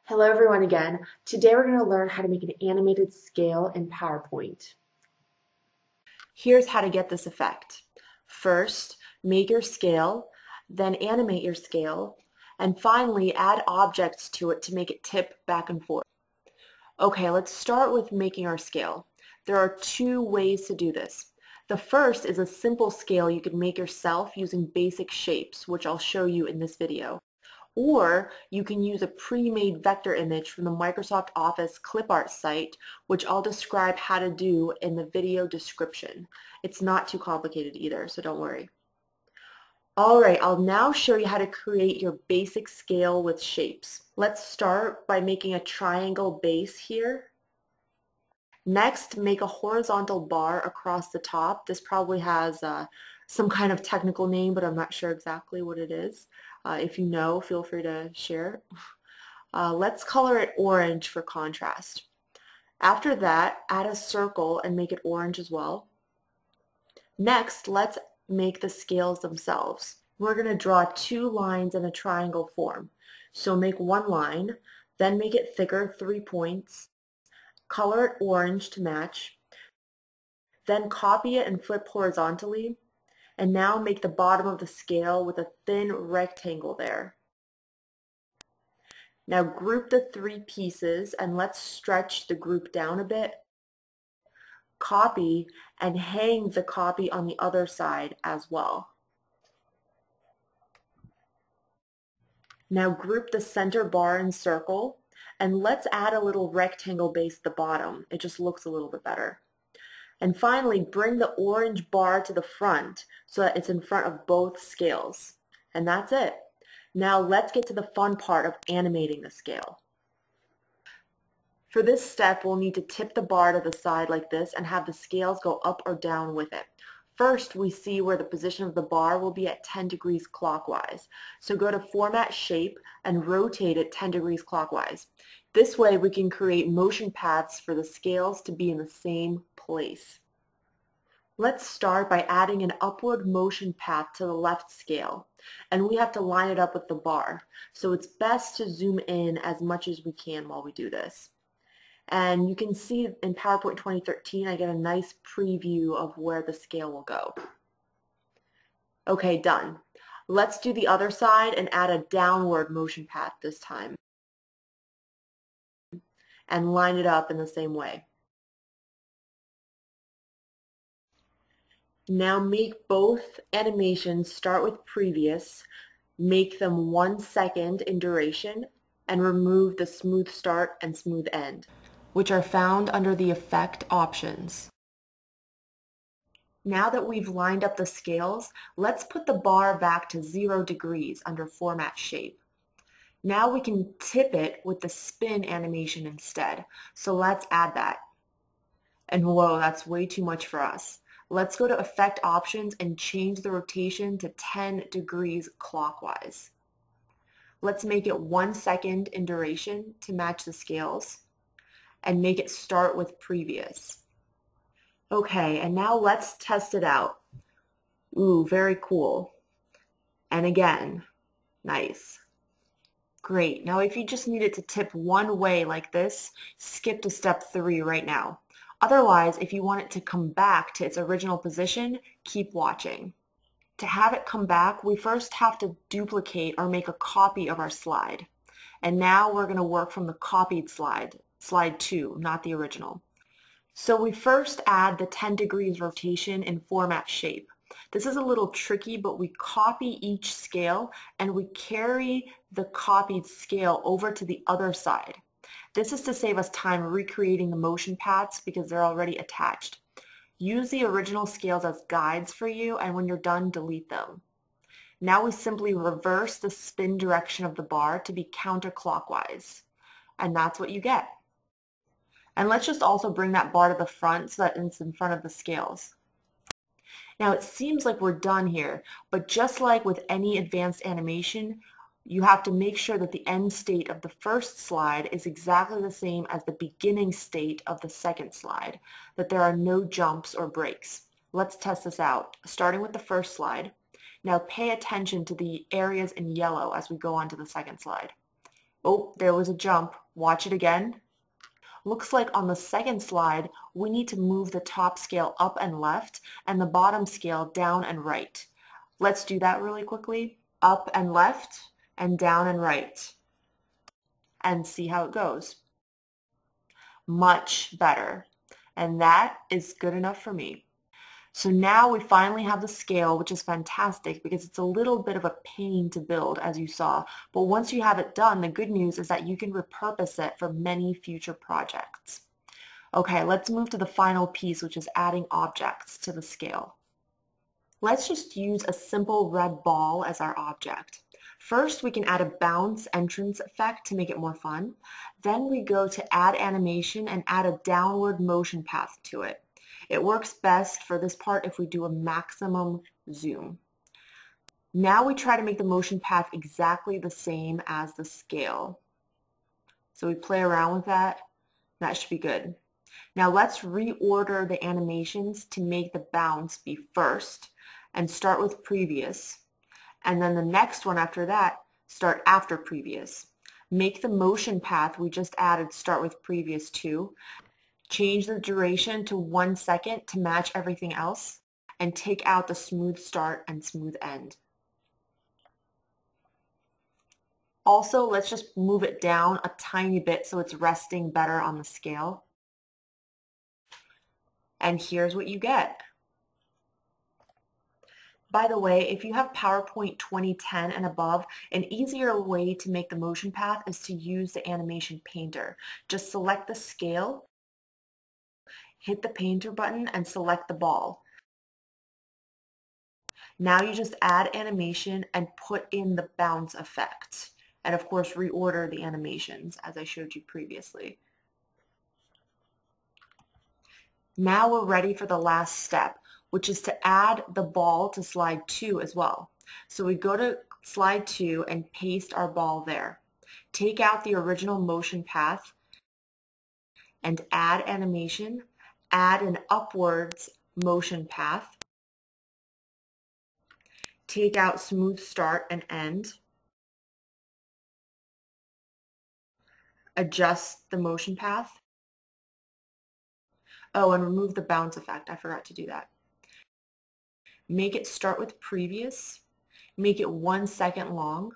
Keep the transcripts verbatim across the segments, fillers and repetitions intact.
Hello everyone again. Today we're going to learn how to make an animated scale in PowerPoint. Here's how to get this effect. First, make your scale, then animate your scale, and finally add objects to it to make it tip back and forth. Okay, let's start with making our scale. There are two ways to do this. The first is a simple scale you can make yourself using basic shapes, which I'll show you in this video. Or you can use a pre-made vector image from the Microsoft Office clip art site, which I'll describe how to do in the video description. It's not too complicated either, so don't worry. Alright, I'll now show you how to create your basic scale with shapes. Let's start by making a triangle base here. Next, make a horizontal bar across the top. This probably has uh, some kind of technical name, but I'm not sure exactly what it is. Uh, if you know, feel free to share. Uh, let's color it orange for contrast. After that, add a circle and make it orange as well. Next, let's make the scales themselves. We're going to draw two lines in a triangle form. So make one line, then make it thicker, three points. Color it orange to match. Then copy it and flip horizontally. And now make the bottom of the scale with a thin rectangle there. Now group the three pieces and let's stretch the group down a bit. Copy and hang the copy on the other side as well. Now group the center bar and circle and let's add a little rectangle base at the bottom. It just looks a little bit better. And finally, bring the orange bar to the front so that it's in front of both scales. And that's it. Now let's get to the fun part of animating the scale. For this step, we'll need to tip the bar to the side like this and have the scales go up or down with it. First, we see where the position of the bar will be at ten degrees clockwise. So go to Format Shape and rotate it ten degrees clockwise. This way we can create motion paths for the scales to be in the same place. Let's start by adding an upward motion path to the left scale, and we have to line it up with the bar. So it's best to zoom in as much as we can while we do this. And you can see in PowerPoint twenty thirteen I get a nice preview of where the scale will go. Okay, done. Let's do the other side and add a downward motion path this time. And line it up in the same way. Now make both animations start with previous, make them one second in duration, and remove the smooth start and smooth end, which are found under the effect options. Now that we've lined up the scales, let's put the bar back to zero degrees under Format Shape. Now we can tip it with the spin animation instead. So let's add that. And whoa, that's way too much for us. Let's go to Effect Options and change the rotation to ten degrees clockwise. Let's make it one second in duration to match the scales and make it start with previous. Okay, and now let's test it out. Ooh, very cool. And again, nice. Great. Now if you just need it to tip one way like this, skip to step three right now. Otherwise, if you want it to come back to its original position, keep watching. To have it come back, we first have to duplicate or make a copy of our slide. And now we're going to work from the copied slide, slide two, not the original. So we first add the ten degrees rotation in Format Shape. This is a little tricky, but we copy each scale and we carry the copied scale over to the other side. This is to save us time recreating the motion paths because they're already attached. Use the original scales as guides for you, and when you're done, delete them. Now we simply reverse the spin direction of the bar to be counterclockwise, and that's what you get. And let's just also bring that bar to the front so that it's in front of the scales. Now it seems like we're done here, but just like with any advanced animation, you have to make sure that the end state of the first slide is exactly the same as the beginning state of the second slide, that there are no jumps or breaks. Let's test this out, starting with the first slide. Now pay attention to the areas in yellow as we go on to the second slide. Oh, there was a jump. Watch it again. Looks like on the second slide, we need to move the top scale up and left and the bottom scale down and right. Let's do that really quickly. Up and left and down and right. And see how it goes. Much better. And that is good enough for me. So now we finally have the scale, which is fantastic because it's a little bit of a pain to build, as you saw. But once you have it done, the good news is that you can repurpose it for many future projects. Okay, let's move to the final piece, which is adding objects to the scale. Let's just use a simple red ball as our object. First, we can add a bounce entrance effect to make it more fun. Then we go to add animation and add a downward motion path to it. It works best for this part if we do a maximum zoom. Now we try to make the motion path exactly the same as the scale. So we play around with that. That should be good. Now let's reorder the animations to make the bounce be first and start with previous. And then the next one after that, start after previous. Make the motion path we just added start with previous too. Change the duration to one second to match everything else, and take out the smooth start and smooth end. Also, let's just move it down a tiny bit so it's resting better on the scale. And here's what you get. By the way, if you have PowerPoint twenty ten and above, an easier way to make the motion path is to use the animation painter. Just select the scale, hit the painter button, and select the ball. Now you just add animation and put in the bounce effect. And of course, reorder the animations as I showed you previously. Now we're ready for the last step, which is to add the ball to slide two as well. So we go to slide two and paste our ball there. Take out the original motion path and add animation. Add an upwards motion path. Take out smooth start and end. Adjust the motion path. Oh, and remove the bounce effect. I forgot to do that. Make it start with previous. Make it one second long.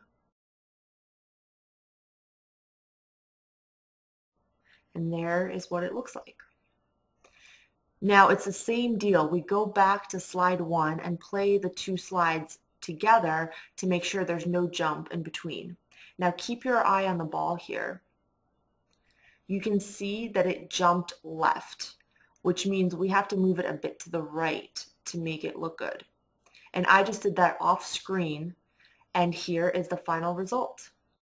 And there is what it looks like. Now it's the same deal. We go back to slide one and play the two slides together to make sure there's no jump in between. Now keep your eye on the ball here. You can see that it jumped left, which means we have to move it a bit to the right to make it look good. And I just did that off screen, and here is the final result.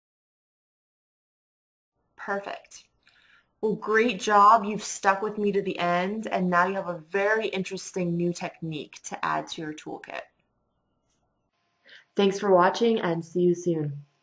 Perfect. Well, great job. You've stuck with me to the end, and now you have a very interesting new technique to add to your toolkit. Thanks for watching, and see you soon.